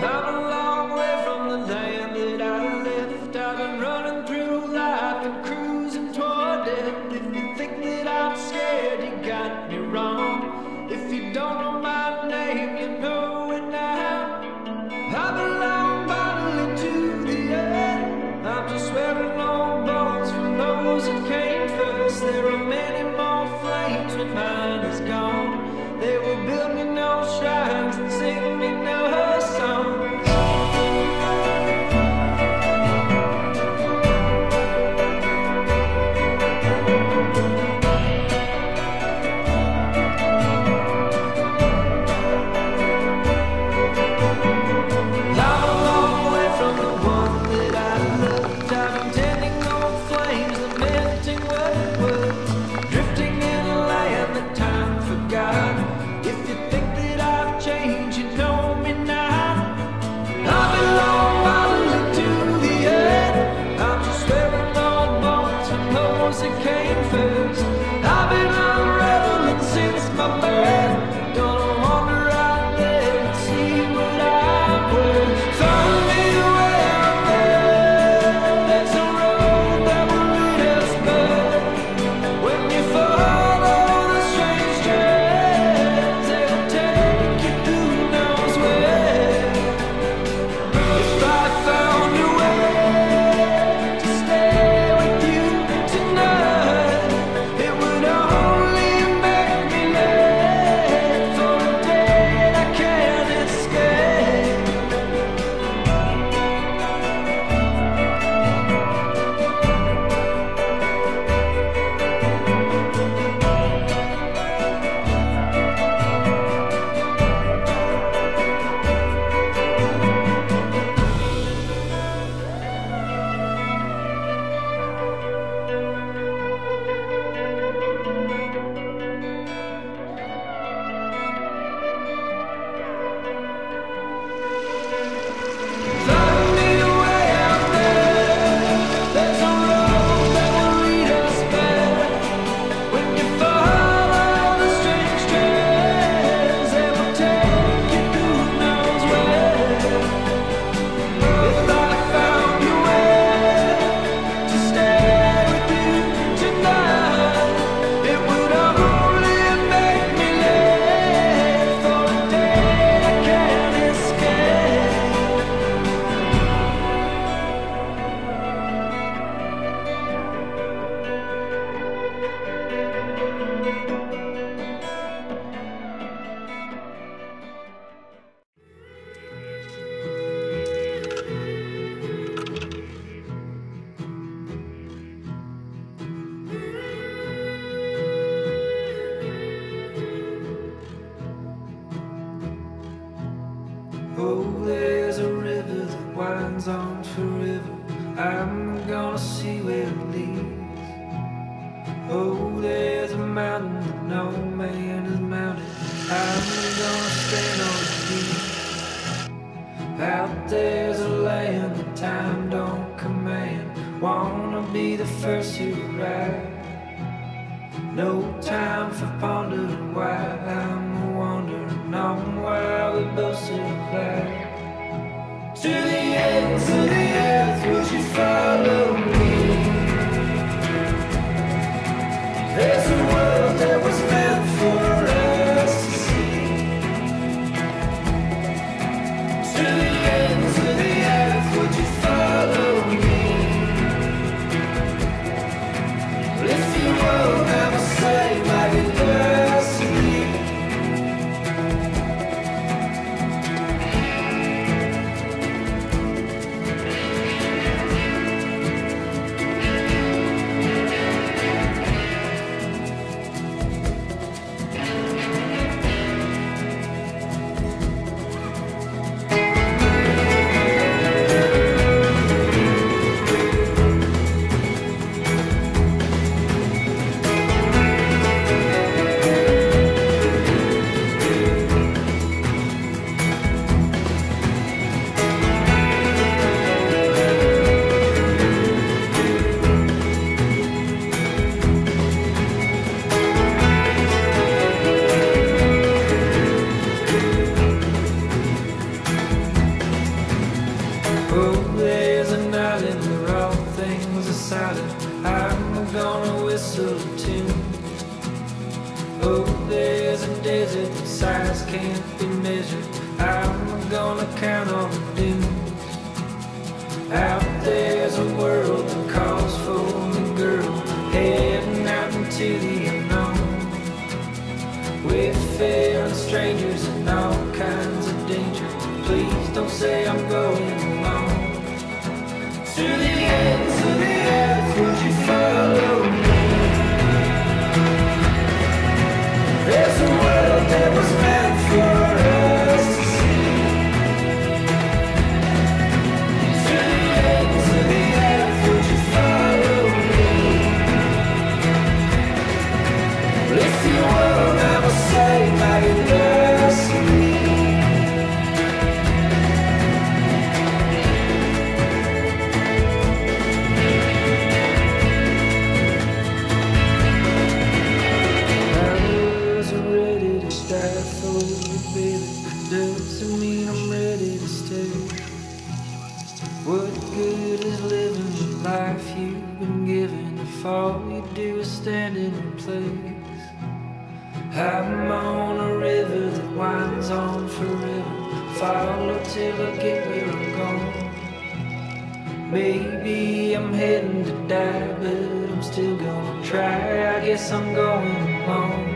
I'm a long way from the land that I left. I've been running through life and cruising toward death. If you think that I'm scared, you got me wrong. If you don't know my name, you know it now. I belong bodily to the earth. I'm just wearing old bones from those that came first. There are many more flames when mine is gone. They will build me no shrines and sing me no songs. Oh, there's a river that winds on forever. I'm gonna see where it leads. Oh, there's a mountain that no man has mounted. I'm gonna stand on the peak. Out there's a land that time don't command. Wanna be the first to arrive. No time for pondering why. I'm wondering on why we both survive. To the ends of the earth, would you follow me? There's a world that was meant for us to see. To the ends of the earth, would you follow me? If you won't have a say like it does to me. be measured. I'm gonna count all the dues. Out there's a world that calls for me, girl, heading out into the unknown. Wayfaring strangers and all kinds of danger. Please don't say I'm going alone. To the ends of the earth, would you follow me? There's a world that was meant for us to see. To the ends of the earth, would you follow me? If you will never say my university. Doesn't mean I'm ready to stay. What good is living the life you've been given if all you do is stand in place? I'm on a river that winds on forever. Follow till I get where I'm going. Maybe I'm heading to die, but I'm still gonna try. I guess I'm going alone.